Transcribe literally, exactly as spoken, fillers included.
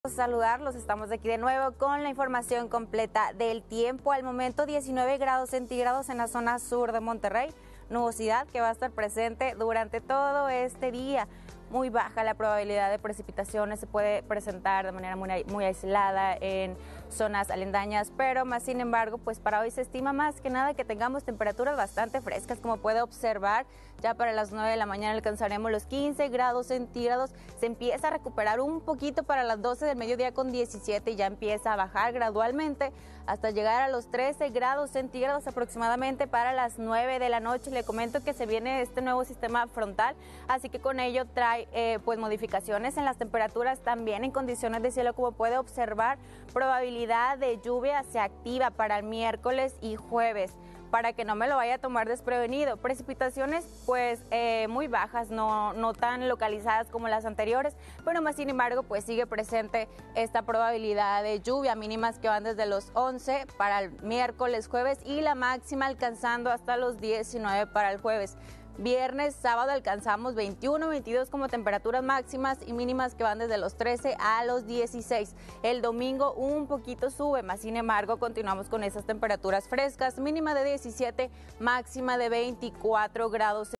Saludarlos, estamos aquí de nuevo con la información completa del tiempo. Al momento diecinueve grados centígrados en la zona sur de Monterrey, nubosidad que va a estar presente durante todo este día. Muy baja la probabilidad de precipitaciones, se puede presentar de manera muy, muy aislada en zonas alendañas, pero más sin embargo, pues para hoy se estima más que nada que tengamos temperaturas bastante frescas, como puede observar. Ya para las nueve de la mañana alcanzaremos los quince grados centígrados, se empieza a recuperar un poquito para las doce del mediodía con diecisiete y ya empieza a bajar gradualmente hasta llegar a los trece grados centígrados aproximadamente para las nueve de la noche. Le comento que se viene este nuevo sistema frontal, así que con ello trae eh, pues modificaciones en las temperaturas, también en condiciones de cielo, como puede observar. Probabilidad de lluvia se activa para el miércoles y jueves, para que no me lo vaya a tomar desprevenido. Precipitaciones pues eh, muy bajas, no, no tan localizadas como las anteriores, pero más sin embargo pues sigue presente esta probabilidad de lluvia, mínimas que van desde los once para el miércoles, jueves, y la máxima alcanzando hasta los diecinueve para el jueves. Viernes, sábado alcanzamos veintiuno, veintidós como temperaturas máximas y mínimas que van desde los trece a los dieciséis. El domingo un poquito sube, más sin embargo continuamos con esas temperaturas frescas, mínima de diecisiete, máxima de veinticuatro grados.